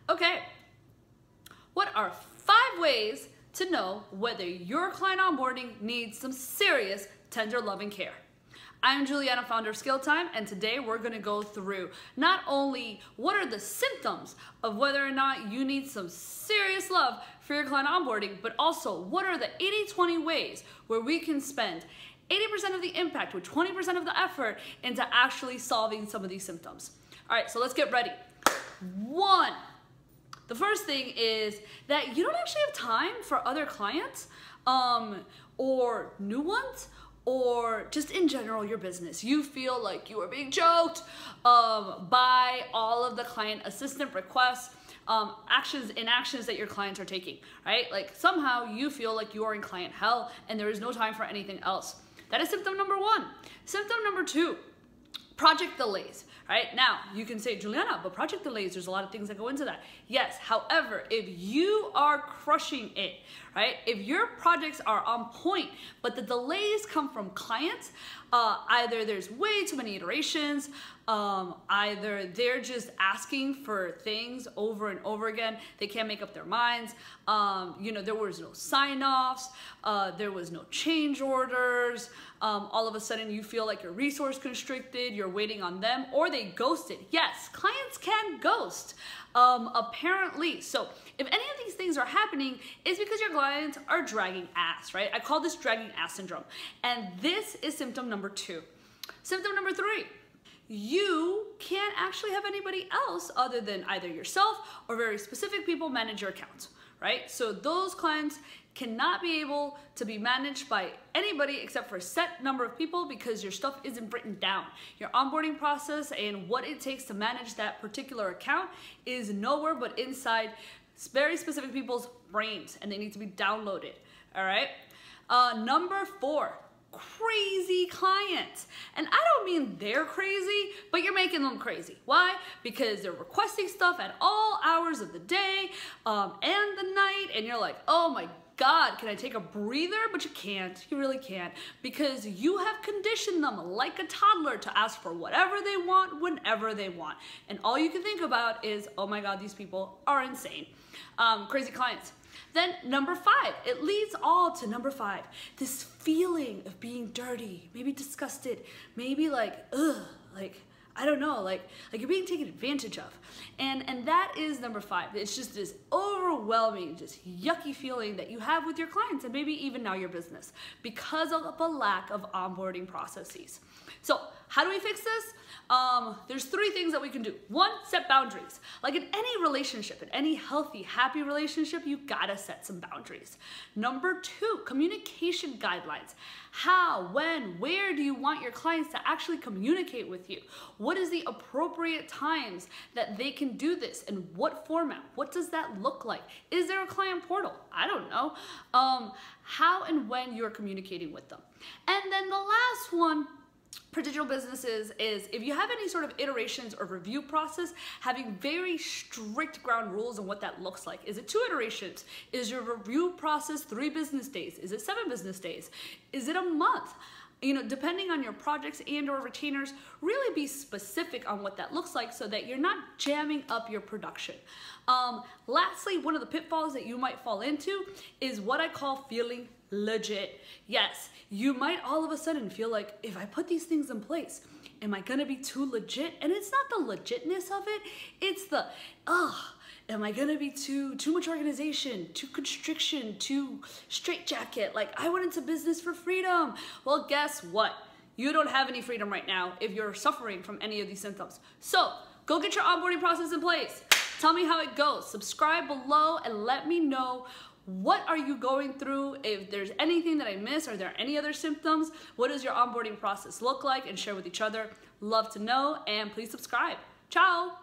Okay, what are 5 ways to know whether your client onboarding needs some serious, tender, loving care? I'm Juliana, founder of Skill Time, and today we're gonna go through not only what are the symptoms of whether or not you need some serious love for your client onboarding, but also what are the 80-20 ways where we can spend 80% of the impact with 20% of the effort into actually solving some of these symptoms. All right, so let's get ready. 1, the first thing is that you don't actually have time for other clients or new ones, or just in general your business. You feel like you are being choked by all of the client assistant requests, inactions that your clients are taking, right? Like somehow you feel like you are in client hell and there is no time for anything else. That is symptom number 1. Symptom number 2, project delays. Right? Now, you can say, Juliana, but project delays, there's a lot of things that go into that. Yes, however, if you are crushing it, right? If your projects are on point, but the delays come from clients, either there's way too many iterations, either they're just asking for things over and over again, they can't make up their minds, there was no sign-offs, there was no change orders, all of a sudden you feel like you're resource constricted, you're waiting on them, or they ghosted. Yes, clients can ghost, apparently. So if any of these things are happening, it's because your clients are dragging ass, right? I call this dragging ass syndrome. And this is symptom number 2. Symptom number 3, you can't actually have anybody else other than either yourself or very specific people manage your account, right? So those clients cannot be able to be managed by anybody except for a set number of people because your stuff isn't written down. Your onboarding process and what it takes to manage that particular account is nowhere but inside very specific people's brains, and they need to be downloaded, all right? Number 4, crazy clients. And I don't mean they're crazy, but you're making them crazy. Why? Because they're requesting stuff at all hours of the day and the night, and you're like, oh my God, can I take a breather? But you can't, you really can't, because you have conditioned them like a toddler to ask for whatever they want, whenever they want. And all you can think about is, oh my God, these people are insane. Crazy clients. Then number 5, it leads all to number 5, this feeling of being dirty, maybe disgusted, maybe like, ugh, like, I don't know, like you're being taken advantage of. And that is number 5. It's just this overwhelming, just yucky feeling that you have with your clients and maybe even now your business because of a lack of onboarding processes. So how do we fix this? There's 3 things that we can do. 1, set boundaries. Like in any relationship, in any healthy, happy relationship, you gotta set some boundaries. Number 2, communication guidelines. How, when, where do you want your clients to actually communicate with you? What is the appropriate times that they can do this? And what format? What does that look like? Is there a client portal? I don't know. How and when you're communicating with them. And then the last one, for digital businesses, is if you have any sort of iterations or review process, having very strict ground rules on what that looks like. Is it 2 iterations? Is your review process 3 business days? Is it 7 business days? Is it a month? Depending on your projects and or retainers, really be specific on what that looks like so that you're not jamming up your production. Lastly, one of the pitfalls that you might fall into is what I call feeling legit. Yes, you might all of a sudden feel like, if I put these things in place, am I gonna be too legit? And it's not the legitness of it, it's the, am I gonna be too much organization, too constriction, too straitjacket? Like, I went into business for freedom. Well, guess what? You don't have any freedom right now if you're suffering from any of these symptoms. So go get your onboarding process in place. Tell me how it goes. Subscribe below and let me know, what are you going through? If there's anything that I missed, are there any other symptoms? What does your onboarding process look like? And share with each other. Love to know, and please subscribe. Ciao.